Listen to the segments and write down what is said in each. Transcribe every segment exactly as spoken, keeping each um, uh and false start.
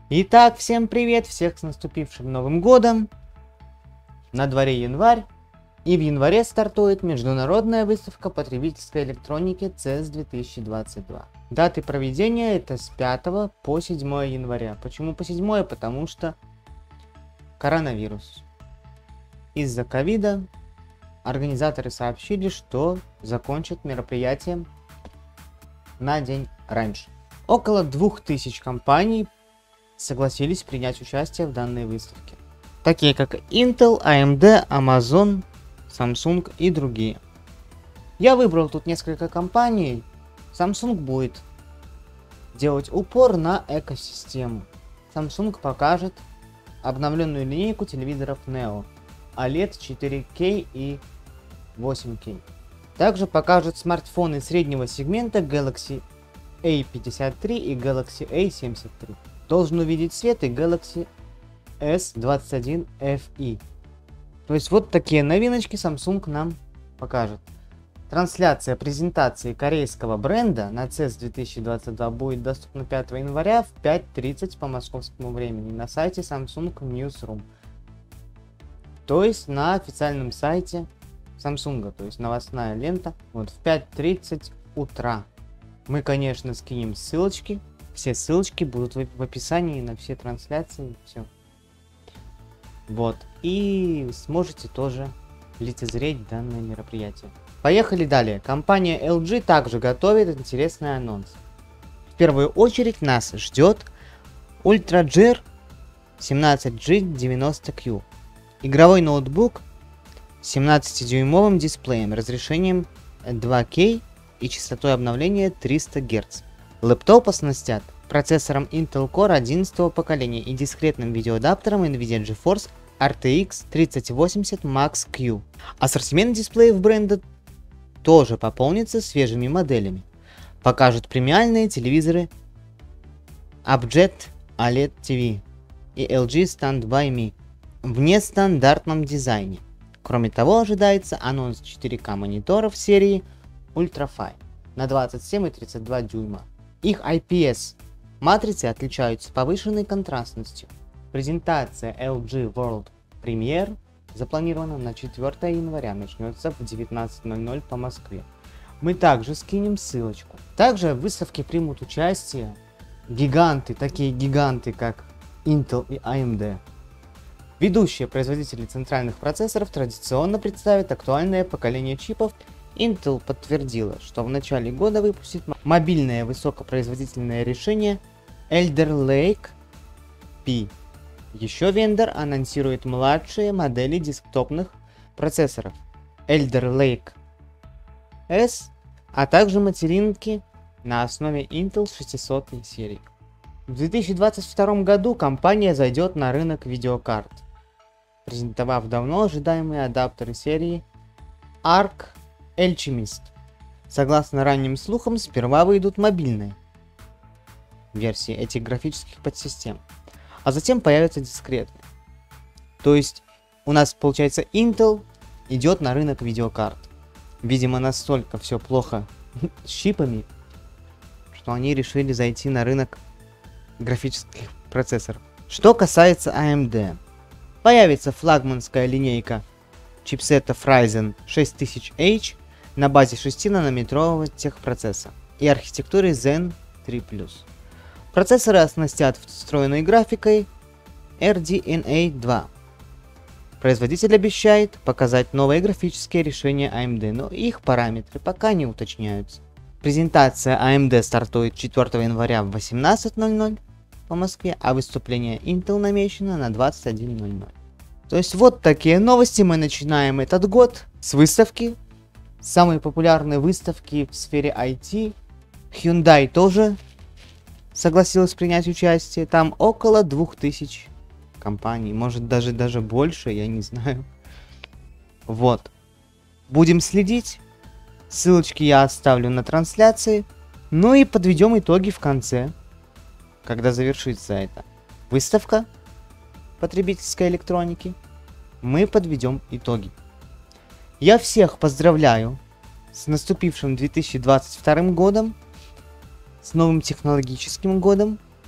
Итак, всем привет, всех с наступившим Новым Годом. На дворе январь, и в январе стартует международная выставка потребительской электроники си и эс две тысячи двадцать два. Даты проведения это с пятого по седьмое января. Почему по седьмое? Потому что коронавирус. Из-за ковида организаторы сообщили, что закончат мероприятие на день раньше. Около двух тысяч компаний согласились принять участие в данной выставке, такие как Intel, эй эм ди, Amazon, Samsung и другие. Я выбрал тут несколько компаний. Samsung будет делать упор на экосистему. Samsung покажет обновленную линейку телевизоров Neo, о лед четыре кей и восемь кей. Также покажет смартфоны среднего сегмента Galaxy эй пятьдесят три и Galaxy эй семьдесят три. Должен увидеть свет и Galaxy эс двадцать один эф и. То есть вот такие новиночки Samsung нам покажет. Трансляция презентации корейского бренда на си и эс две тысячи двадцать два будет доступна пятого января в пять тридцать по московскому времени на сайте Samsung Newsroom. То есть на официальном сайте Samsung, то есть новостная лента, вот в пять тридцать утра. Мы, конечно, скинем ссылочки. Все ссылочки будут в описании на все трансляции. Все. Вот. И сможете тоже лицезреть данное мероприятие. Поехали далее. Компания эл джи также готовит интересный анонс. В первую очередь нас ждет UltraGear семнадцать джи девяносто кью. Игровой ноутбук с семнадцатидюймовым дисплеем, разрешением два кей и частотой обновления триста герц. Лэптоп оснастят процессором Intel Core одиннадцатого поколения и дискретным видеоадаптером NVIDIA GeForce эр ти икс тридцать восемьдесят Max Q. Ассортимент дисплеев бренда тоже пополнится свежими моделями. Покажут премиальные телевизоры Abjet о лед ти ви и эл джи Stand By Me в нестандартном дизайне. Кроме того, ожидается анонс четыре ка мониторов серии Ultrafine на двадцать семь и тридцать два дюйма. Их ай пи эс матрицы отличаются повышенной контрастностью. Презентация эл джи World Premiere запланирована на четвёртое января, начнется в девятнадцать ноль ноль по Москве. Мы также скинем ссылочку. Также в выставке примут участие гиганты, такие гиганты как Intel и эй эм ди. Ведущие производители центральных процессоров традиционно представят актуальное поколение чипов. Intel подтвердила, что в начале года выпустит мобильное высокопроизводительное решение Alder Lake P. Еще вендор анонсирует младшие модели десктопных процессоров Alder Lake S, а также материнки на основе Intel шестисотной серии. В две тысячи двадцать втором году компания зайдет на рынок видеокарт, презентовав давно ожидаемые адаптеры серии Arc Alchemist. Согласно ранним слухам, сперва выйдут мобильные версии этих графических подсистем, а затем появятся дискретные. То есть у нас получается Intel идет на рынок видеокарт. Видимо, настолько все плохо с чипами, что они решили зайти на рынок графических процессоров. Что касается эй эм ди, появится флагманская линейка чипсетов Ryzen шесть тысяч эйч на базе шестинанометрового техпроцесса и архитектуры Zen три плюс. Процессоры оснастят встроенной графикой эр ди эн эй два. Производитель обещает показать новые графические решения эй эм ди, но их параметры пока не уточняются. Презентация эй эм ди стартует четвёртого января в восемнадцать ноль ноль по Москве, а выступление Intel намечено на двадцать один ноль ноль. То есть вот такие новости. Мы начинаем этот год с выставки. Самые популярные выставки в сфере ай ти. Hyundai тоже согласилась принять участие. Там около двух тысяч компаний. Может даже, даже больше, я не знаю. Вот. Будем следить. Ссылочки я оставлю на трансляции. Ну и подведем итоги в конце, когда завершится эта выставка потребительской электроники. Мы подведем итоги. Я всех поздравляю с наступившим две тысячи двадцать вторым годом, с новым технологическим годом.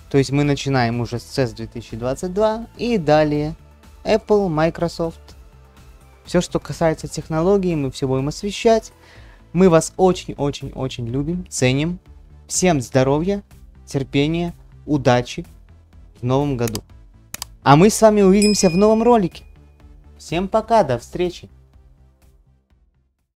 То есть мы начинаем уже с си и эс две тысячи двадцать два и далее Apple, Microsoft. Все, что касается технологий, мы все будем освещать. Мы вас очень-очень-очень любим, ценим. Всем здоровья, терпения, удачи в новом году. А мы с вами увидимся в новом ролике. Всем пока, до встречи.